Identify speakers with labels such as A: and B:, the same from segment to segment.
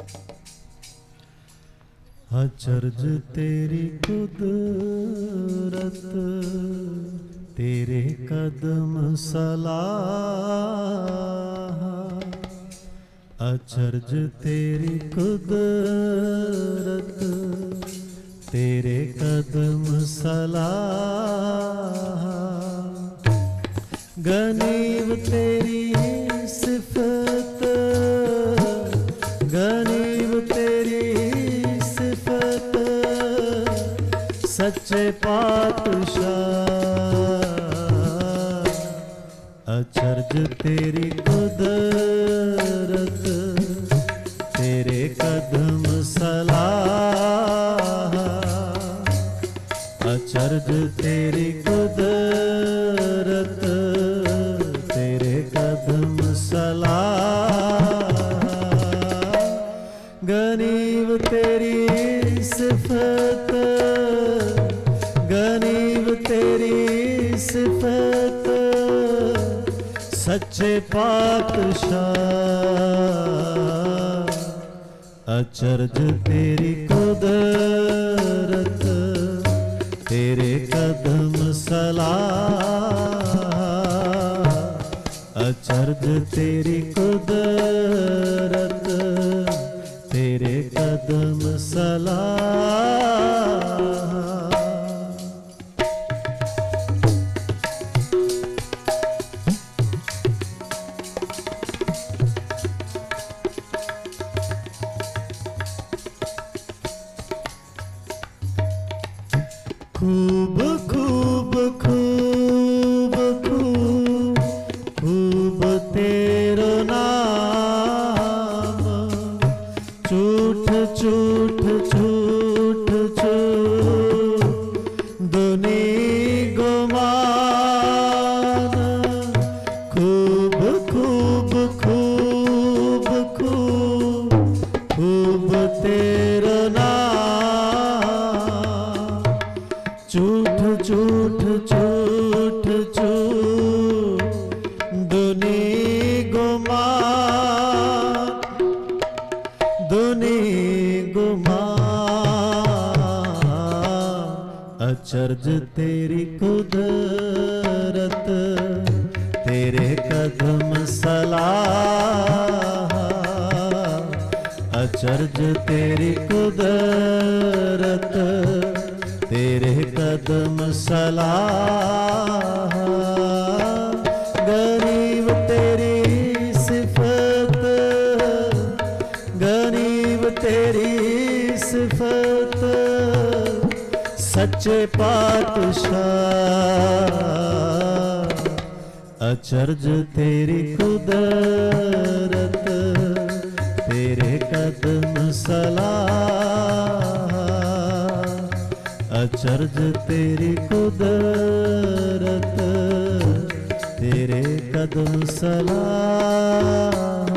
A: अचरज तेरी कुदरत, तेरे कदम सलाह। अचरज तेरी कुदरत, तेरे कदम सलाह। गनीव तेरी सिफत, गनीव तेरी सच्चे पातशाह। अचरज तेरी कुदरत, तेरे कदम सलाह। अचरज तेरी कुदरत, तेरे कदम सलाह। गनीव तेरी सिफत, गनीव तेरी सिफत, सच्चे पातशाह। अचरज तेरी कुदरत, तेरे कदम सलाह। अचरज तेरी कुदरत, तेरे कदम सलाह। खूब खूब खूब खूब खूब तेरो नाम, झूठ झूठ झूठ झूठ दुनी गुमान। खूब खूब खूब खूब खूब तेरो नाम, झूठ झूठ झूठ झूठ दुनी गुमान, दुनी गुमान। अचरज तेरी कुदरत, तेरे कदम सलाह। अचरज तेरी कुदरत, तेरे कदम सलाह। गरीब तेरी सिफत, गरीब तेरी सिफत, सच्चे पातशाह। अचरज तेरी कुदरत, तेरे कदम सलाह। अचरज तेरी कुदरत, तेरे कदम सलाह।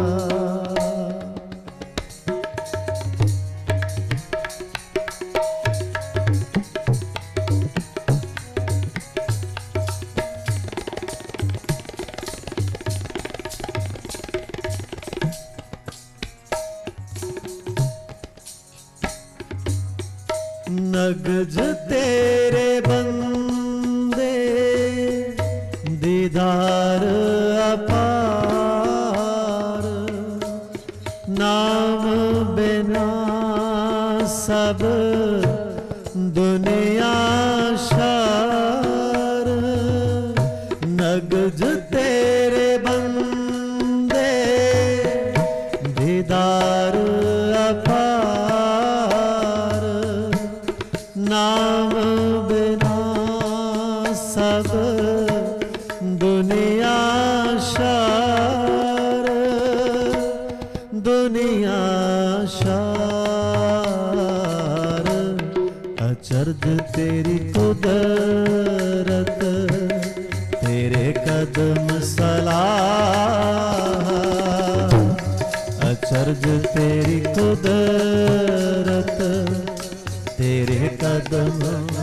A: नगज तेरे बंदे, दीदार अपार। नाम बिना सब दुनिया शार। नगज तेरे बंदे, दीदार अपार। नाम बिना सब दुनिया शार, दुनिया शार। अचरज तेरी कुदरत, तेरे कदम सलाह। अचरज तेरी कुदरत, तेरे कदम।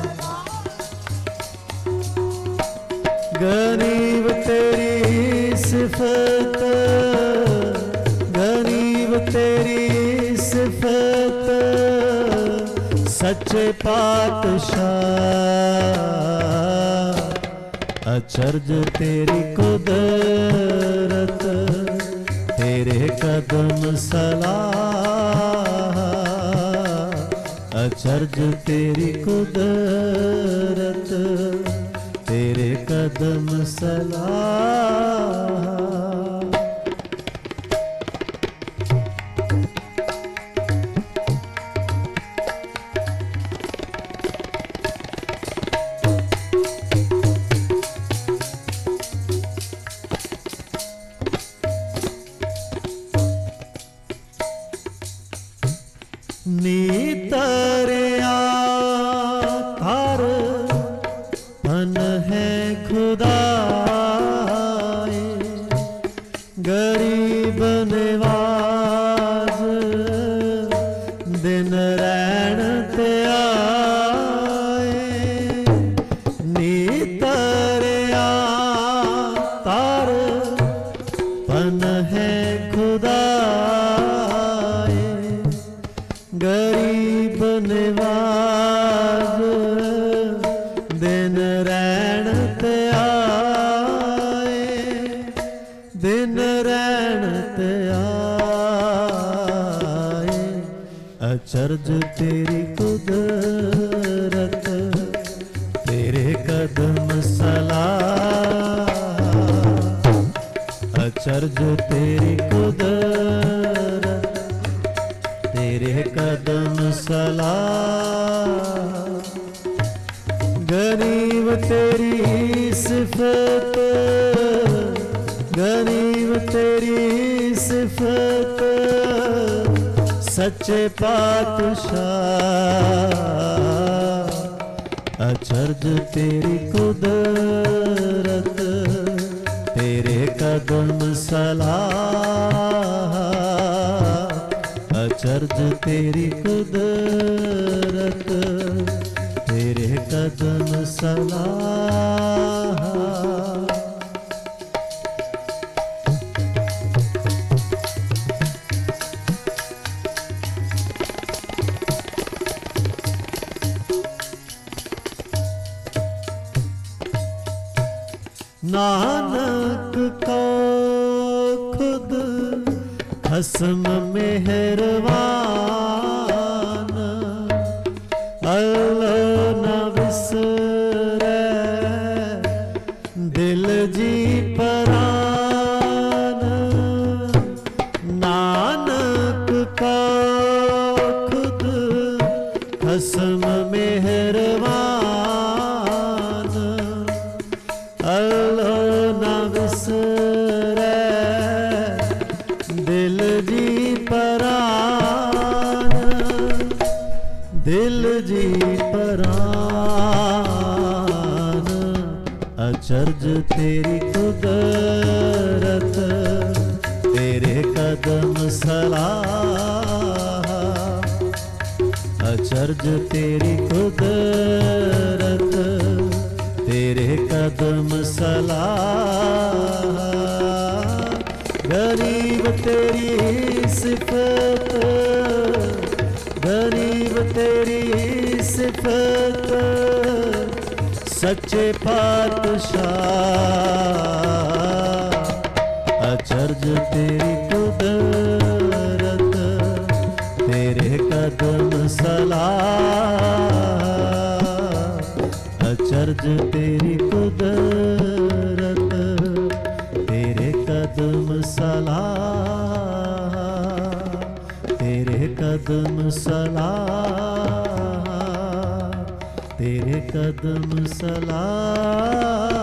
A: गरीब तेरी सिफत, गरीब तेरी सिफत, सिफत सच्चे पातशाह, अचरज तेरी कुदरत, तेरे कदम सलाह, अचरज तेरी कुदरत, तेरे कदम सलाह। नीतरिया तार धन है खुदाए, गरीब निवाज दिन रैन ते आए। नीतरिया तार धन है खुदाए, गरीब निवाज दिन रैन ते आए, दिन रैन ते आए। अचरज तेरी कुदरत, तेरे कदम सलाह, अचरज तेरी कुदरत, तेरे कदम सलाह। गरीब तेरी सिफत, गरीब तेरी सिफत सच्चे पातशाह, अचरज तेरी कुदरत, तेरे कदम सलाह, अचरज तेरी कुदरत, तेरे कदम सलाह। नानक को खुद हसम मेहरबान, अल्लाह न विसरे दिल जी परान। नानक का खुद हसम मेहरबान, अल्लाह न विसरे दिल जी परान, दिल जी परान। अचरज तेरी कुदरत, तेरे कदम सलाह, अचरज तेरी कुदरत, तेरे कदम सलाह। गरीब तेरी सिफत, गरीब तेरी सिफत सच्चे पातशाह, अचरज तेरी कुदरत, तेरे कदम सलाह, अचरज तेरी कुदरत, तेरे कदम सलाह, तेरे कदम सलाह, तेरे कदम सलाह।